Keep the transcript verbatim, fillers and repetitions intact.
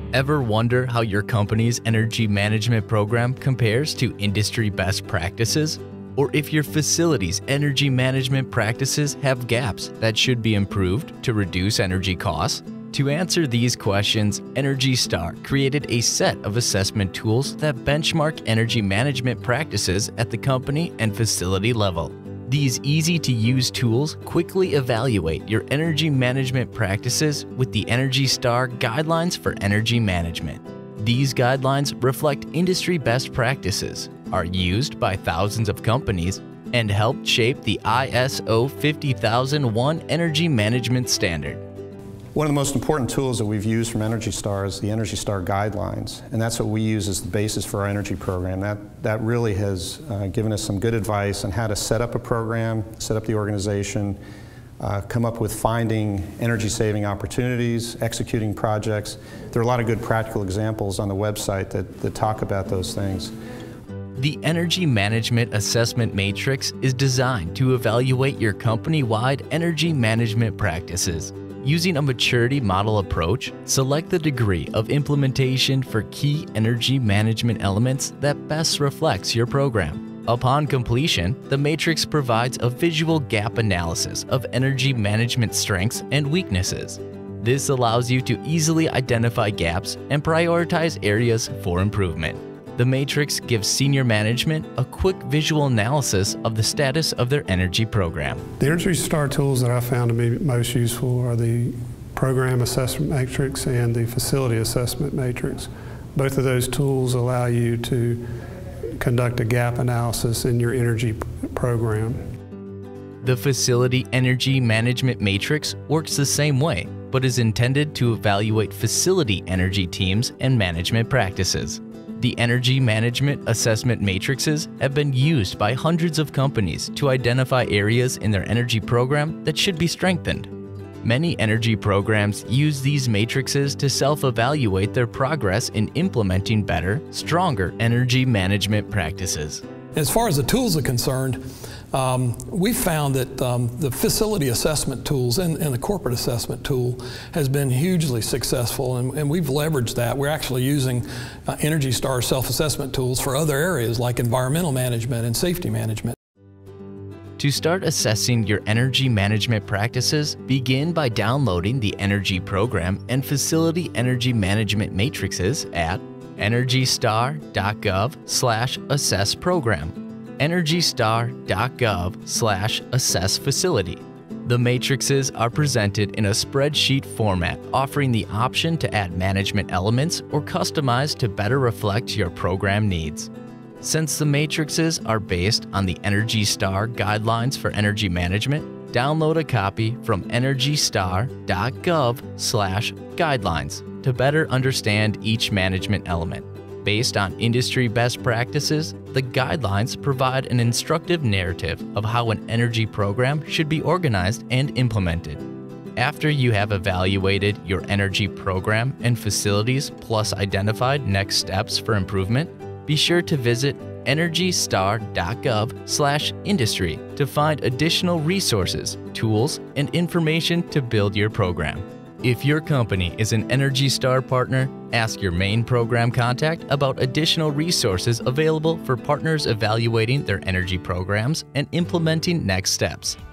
Ever wonder how your company's energy management program compares to industry best practices? Or if your facility's energy management practices have gaps that should be improved to reduce energy costs? To answer these questions, Energy Star created a set of assessment tools that benchmark energy management practices at the company and facility level. These easy-to-use tools quickly evaluate your energy management practices with the Energy Star Guidelines for Energy Management. These guidelines reflect industry best practices, are used by thousands of companies, and help shape the I S O fifty thousand one Energy Management Standard. One of the most important tools that we've used from Energy Star is the Energy Star Guidelines, and that's what we use as the basis for our energy program. That, that really has uh, given us some good advice on how to set up a program, set up the organization, uh, come up with finding energy-saving opportunities, executing projects. There are a lot of good practical examples on the website that, that talk about those things. The Energy Management Assessment Matrix is designed to evaluate your company-wide energy management practices. Using a maturity model approach, select the degree of implementation for key energy management elements that best reflects your program. Upon completion, the matrix provides a visual gap analysis of energy management strengths and weaknesses. This allows you to easily identify gaps and prioritize areas for improvement. The matrix gives senior management a quick visual analysis of the status of their energy program. The Energy Star tools that I found to be most useful are the Program Assessment Matrix and the Facility Assessment Matrix. Both of those tools allow you to conduct a gap analysis in your energy program. The Facility Energy Management Matrix works the same way, but is intended to evaluate facility energy teams and management practices. The Energy Management Assessment Matrices have been used by hundreds of companies to identify areas in their energy program that should be strengthened. Many energy programs use these matrices to self-evaluate their progress in implementing better, stronger energy management practices. As far as the tools are concerned, um, we found that um, the facility assessment tools and, and the corporate assessment tool has been hugely successful, and, and we've leveraged that. We're actually using uh, Energy Star self-assessment tools for other areas like environmental management and safety management. To start assessing your energy management practices, begin by downloading the Energy Program and Facility Energy Management Matrices at energystar.gov slash assess program, energystar.gov slash assess facility. The matrices are presented in a spreadsheet format, offering the option to add management elements or customize to better reflect your program needs. Since the matrices are based on the Energy Star Guidelines for Energy Management, download a copy from energystar.gov slash guidelines to better understand each management element. Based on industry best practices, the guidelines provide an instructive narrative of how an energy program should be organized and implemented. After you have evaluated your energy program and facilities plus identified next steps for improvement, be sure to visit energystar.gov slash industry to find additional resources, tools, and information to build your program. If your company is an Energy Star partner, ask your main program contact about additional resources available for partners evaluating their energy programs and implementing next steps.